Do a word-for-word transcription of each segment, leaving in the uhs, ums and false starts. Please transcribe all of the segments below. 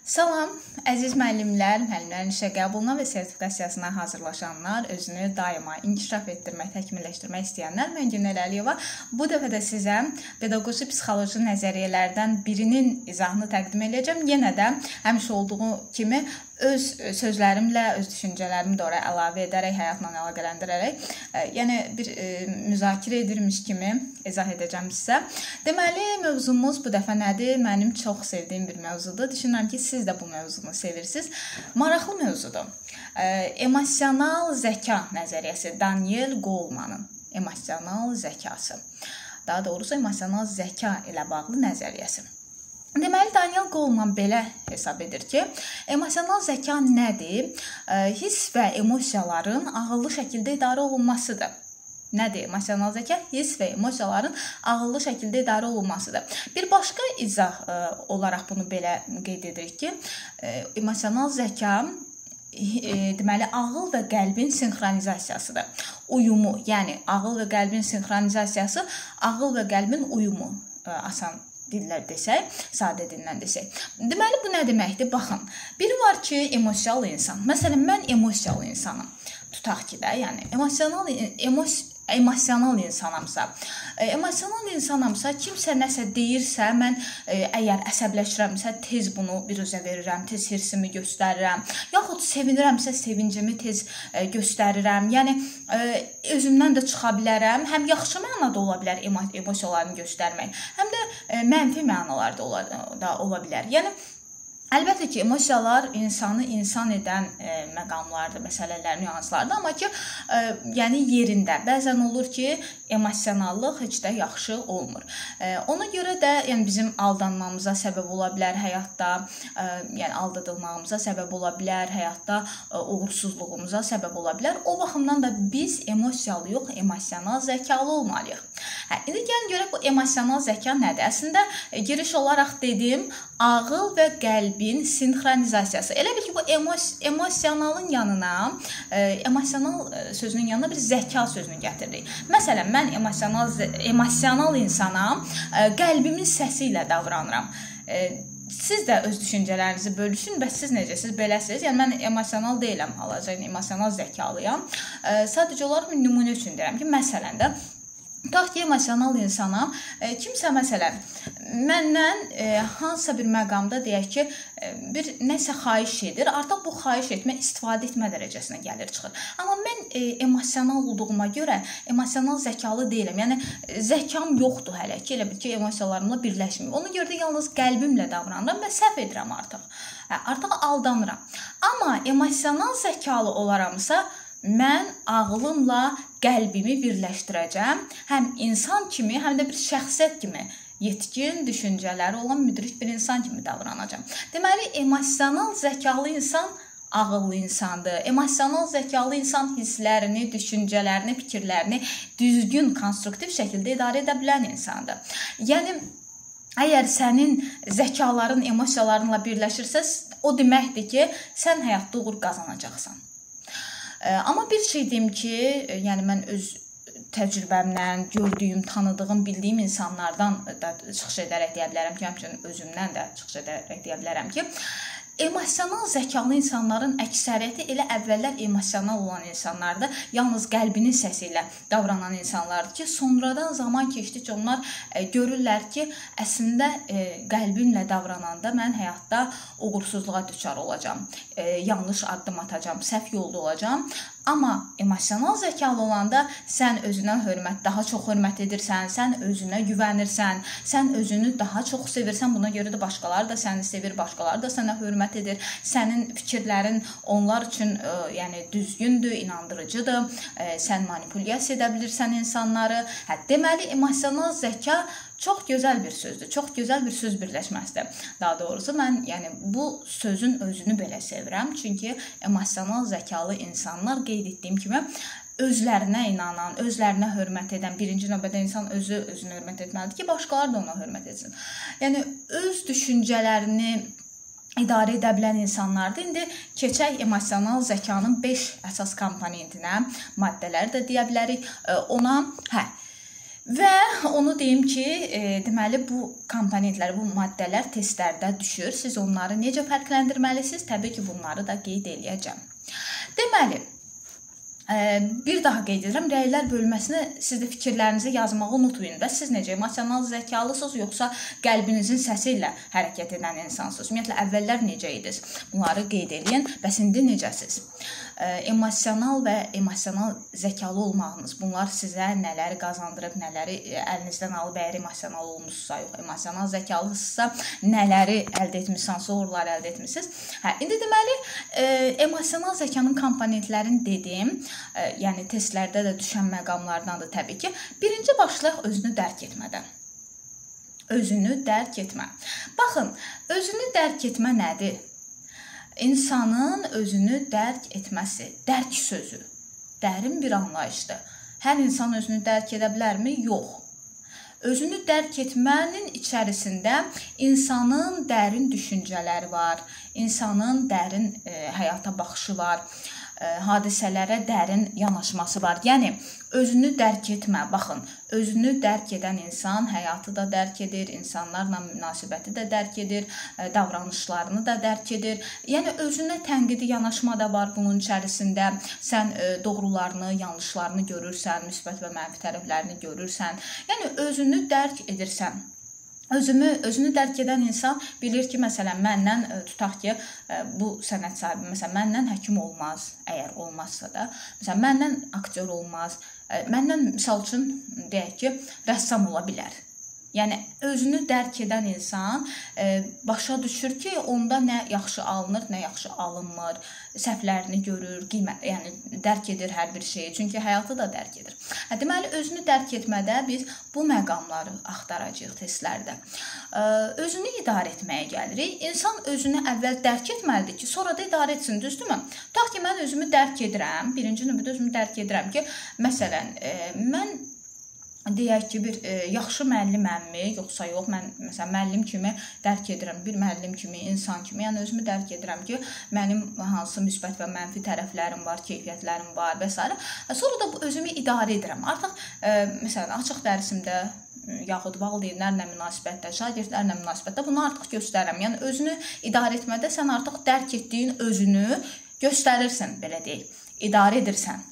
Salam, əziz müəllimlər, müəllimlərin işə qəbuluna və sertifikasiyasına hazırlaşanlar, özünü daima inkişaf etdirmək, təkmilləşdirmək istəyənlər, mən Günel Əliyeva. Bu dəfə də sizə pedaqoji psixoloji nəzəriyyələrdən birinin izahını təqdim edəcəm. Yenə də həmişə olduğu kimi öz sözlərimlə, öz düşüncələrimi də oraya əlavə edərək, həyatla əlaqələndirərək, yəni bir e, müzakirə edirmiş kimi izah edəcəm sizə. Deməli, mövzumuz bu dəfə nədir? Mənim çox sevdiyim bir mövzudur. Düşünürəm ki, siz də bu mövzunu sevirsiniz. Maraqlı mövzudur. E, emosional zəka nəzəriyyəsi, Daniel Golemanın emosional zəkası. Daha doğrusu, emosional zəka ilə bağlı nəzəriyyəsi. Deməli, Daniel Goleman belə hesab edir ki, emosional zəka nədir? Hiss və emosiyaların ağıllı şəkildə idarə olunmasıdır. Nədir emosional zəka? Hiss və emosiyaların ağıllı şəkildə idarə olunmasıdır. Bir başqa izah olaraq bunu belə qeyd edirik ki, emosional zəka deməli, ağıl və qəlbin sinxronizasiyasıdır. Uyumu, yəni ağıl və qəlbin sinxronizasiyası, ağıl və qəlbin uyumu asan dillər desək, sadə dillə desək. Deməli, bu nə deməkdir? Baxın, biri var ki, emosiyalı insan. Məsələn, mən emosiyalı insanım. Tutaq ki də, yəni, emosional, emos, emosional insanamsa, emosional insanamsa, kimsə nəsə deyirsə, mən əgər əsəbləşirəmsə, tez bunu bir üzə verirəm, tez hirsimi göstərirəm, yaxud sevinirəmsə, sevincimi tez göstərirəm, yəni özümdən də çıxa bilərəm, həm yaxşı mənada ola bilər emosiyalarını göstərmək, həm də mənfi mənalarda ola, da ola bilər. Yəni, əlbəttə ki, emosiyalar insanı insan edən e, məqamlardır, məsələlər, nüanslardır, amma ki, e, yəni yerində. Bəzən olur ki, emosionallıq heç də yaxşı olmur. E, ona görə də yəni bizim aldanmamıza səbəb ola bilər həyatda, e, yəni aldadılmağımıza səbəb ola bilər həyatda, e, uğursuzluğumuza səbəb ola bilər. O baxımdan da biz emosiyalı yox, emosional zəkalı olmalıyıq. Hə, indi gəlin görək bu emosional zəka nədir? Əslində e, giriş olaraq dedim, ağıl və qəlbin sinxronizasiyası. Elə bil ki, bu emos emosionalın yanına, e, emosional sözünün yanına bir zəka sözünü gətiririk. Məsələn, mən emosional, emosional insanam, e, qəlbimin səsi ilə davranıram. E, siz də öz düşüncələrinizi bölüşün və siz necəsiniz, beləsiniz. Yəni, mən emosional deyiləm, hal-hazırda emosional zəkalıyam. E, sadəcə olaraq nümunə üçün deyirəm ki, məsələn də, tutaq ki, emosional insanam, e, kimsə məsələn, məndən e, hansısa bir məqamda deyək ki, e, bir nəsə xahiş edir, artıq bu xahiş etmə, istifadə etmə dərəcəsinə gəlir, çıxır. Amma mən e, emosional olduğuma görə, emosional zəkalı deyiləm, yəni zəkam yoxdur hələ ki, elə bil ki, emosiyalarımla birləşməyim. Ona görə də yalnız qəlbimlə davranıram və səhv edirəm artıq, hə, artıq aldanıram. Amma emosional zəkalı olaramsa, mən ağlımla qəlbimi birləşdirəcəm, həm insan kimi, həm də bir şəxsiyyət kimi, yetkin düşüncələri olan müdrik bir insan kimi davranacam. Deməli, emosional zəkalı insan ağıllı insandır. Emosional zəkalı insan hisslərini, düşüncələrini, fikirlərini düzgün, konstruktiv şəkildə idarə edə bilən insandır. Yəni, əgər sənin zəkaların emosiyalarınla birləşirsə, o deməkdir ki, sən həyatda uğur qazanacaqsan. Amma bir şey deyim ki, yəni mən öz təcrübəmlə, gördüyüm, tanıdığım, bildiyim insanlardan da çıxış edərək deyə bilərəm ki, həmçinin özümdən də çıxış edərək deyə bilərəm ki, emosional zəkalı insanların əksəriyyəti elə əvvəllər emosional olan insanlardır, yalnız qəlbinin səsi ilə davranan insanlardır ki, sonradan zaman keçdikcə onlar e, görürlər ki, əslində e, qəlbimlə davrananda mən həyatda uğursuzluğa düçar olacam, e, yanlış addım atacam, səhv yolda olacam. Amma emosional zəkalı olanda sən özünə hörmət, daha çox hörmət edirsən, sən özünə güvənirsən, sən özünü daha çox sevirsən, buna görə də başqaları da səni sevir, başqaları da sənə hörmət edir. Sənin fikirlərin onlar üçün ə, yəni düzgündür, inandırıcıdır. Ə, sən manipulyasiya edə bilirsən insanları. Hə, deməli, emosional zəka çox gözəl bir sözdür, çox gözəl bir söz birləşməsidir. Daha doğrusu, mən yəni, bu sözün özünü belə sevirəm. Çünki emosional zəkalı insanlar qeyd etdiyim kimi özlərinə inanan, özlərinə hörmət edən, birinci növbədə insan özü özünə hörmət etməlidir ki, başqaları da ona hörmət etsin. Yəni, öz düşüncələrini idarə edə bilən insanlardır. İndi keçək emosional zəkanın beş əsas komponentinə, maddələri də deyə bilərik. Ona, hə, Və onu deyim ki, e, deməli bu komponentlər, bu maddələr testlərdə düşür. Siz onları necə fərqləndirməlisiniz? Təbii ki, bunları da qeyd eləyəcəm. Deməli, e, bir daha qeyd edirəm, rəylər bölməsinə siz də fikirlərinizi yazmağı unutmayın və siz necə emosional zəkalısınız, yoxsa qəlbinizin səsi ilə hərəkət edən insansınız? Ümumiyyətlə, əvvəllər necə idiniz? Bunları qeyd edin. Bəs indi necəsiz? Emosional və emosional zəkalı olmağınız, bunlar sizə nələri qazandırıb, nələri əlinizdən alıb, əgər emosional olmusunuzsa, yox, emosional zəkalısınızsa, nələri əldə etmisiniz, hansı uğurları əldə etmisiniz. Hə, indi deməli, e, emosional zəkanın komponentlərini dedim, e, yəni testlərdə də düşən məqamlardandır təbii ki. Birinci başlayaq özünü dərk etmədən. Özünü dərk etmə. Baxın, özünü dərk etmə nədir? İnsanın özünü dərk etməsi, dərk sözü, dərin bir anlayışdır. Hər insan özünü dərk edə bilərmi? Yox. Özünü dərk etmənin içərisində insanın dərin düşüncələri var, insanın dərin e, həyata baxışı var, e, hadisələrə dərin yanaşması var. Yəni, özünü dərk etmə, baxın, özünü dərk edən insan həyatı da dərk edir, insanlarla münasibəti də dərk edir, davranışlarını da dərk edir. Yəni, özünə tənqidi yanaşma da var bunun içərisində. Sən doğrularını, yanlışlarını görürsən, müsbət və mənfi tərəflərini görürsən. Yəni, özünü dərk edirsən. Özümü, özünü dərk edən insan bilir ki, məsələn, məndən, tutaq ki, bu sənət sahibi, məsələn, məndən həkim olmaz, əgər olmazsa da, məsələn, məndən aktyor olmaz, məndən, misal üçün, deyək ki, rəssam ola bilər. Yəni, özünü dərk edən insan e, başa düşür ki, onda nə yaxşı alınır, nə yaxşı alınmır, səhvlərini görür, qiymət, yəni dərk edir hər bir şeyi, çünki həyatı da dərk edir. Hə, deməli, özünü dərk etmədə biz bu məqamları axtaracağıq testlərdə. E, özünü idarə etməyə gəlirik. İnsan özünü əvvəl dərk etməlidir ki, sonra da idarə etsin, düzdürmü? Tutaq ki, mən özümü dərk edirəm, birinci növbədə özümü dərk edirəm ki, məsələn, e, mən deyək ki, bir e, yaxşı müəlliməmmi, yoxsa yox, mən məsələn müəllim kimi dərk edirəm, bir müəllim kimi, insan kimi, yəni özümü dərk edirəm ki, mənim hansı müsbət və mənfi tərəflərim var, keyfiyyətlərim var və s. Sonra da bu özümü idarə edirəm. Artıq e, məsələn açıq dərsimdə yaxud valideynlərlə münasibətdə, şagirdlərlə münasibətdə bunu artıq göstərirəm. Yəni özünü idarə etmədə sən artıq dərk etdiyin özünü göstərirsən, belə deyək, idarə edirsən.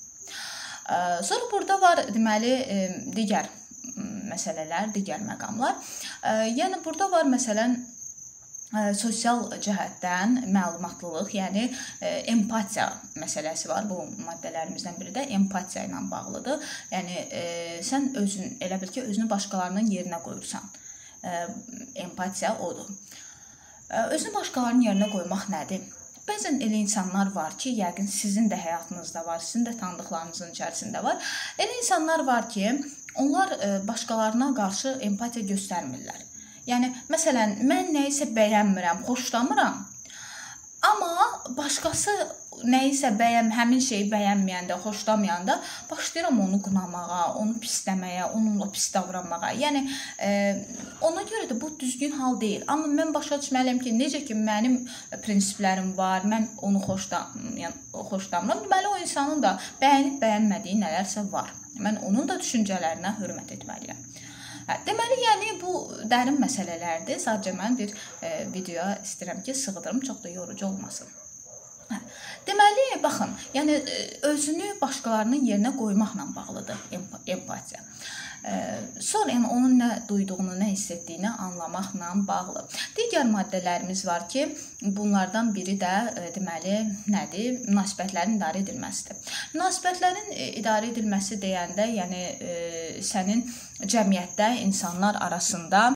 Sonra burada var, deməli, digər məsələlər, digər məqamlar. Yəni, burada var, məsələn, sosial cəhətdən məlumatlılıq, yəni empatiya məsələsi var. Bu maddələrimizdən biri də empatiya ilə bağlıdır. Yəni, sən özün, elə bil ki, özünü başqalarının yerinə qoyursan. Empatiya odur. Özünü başqalarının yerinə qoymaq nədir? Bəzən elə insanlar var ki, yəqin sizin də həyatınızda var, sizin də tanıdıqlarınızın içərisində var. Elə insanlar var ki, onlar başqalarına qarşı empatiya göstərmirlər. Yəni, məsələn, mən nəyisə bəyənmirəm, xoşlamıram, amma başqası nəyisə bəyən, həmin şeyi bəyənməyəndə, xoşlamayanda başlayıram onu qınamağa, onu pisləməyə, onunla pis davranmağa. Yəni, e, ona görə də bu düzgün hal deyil. Amma mən başa düşməliyəm ki, necə ki, mənim prinsiplərim var, mən onu xoşlam, yəni, xoşlamıram. Deməli, o insanın da bəyənib bəyənmədiyi nələrsə var. Mən onun da düşüncələrinə hörmət etməliyəm. Deməli, yəni, bu dərin məsələlərdir. Sadəcə mən bir e, videoya istəyirəm ki, sığdırım, çox da yorucu olmasın. Hə. Deməli, baxın, yəni özünü başqalarının yerinə qoymaqla bağlıdır empatiya. Sonra yəni onun nə duyduğunu, nə hiss etdiyini anlamaqla bağlı. Digər maddələrimiz var ki, bunlardan biri də deməli nədir? Münasibətlərin idarə edilməsidir. Münasibətlərin idarə edilməsi deyəndə, yəni sənin cəmiyyətdə insanlar arasında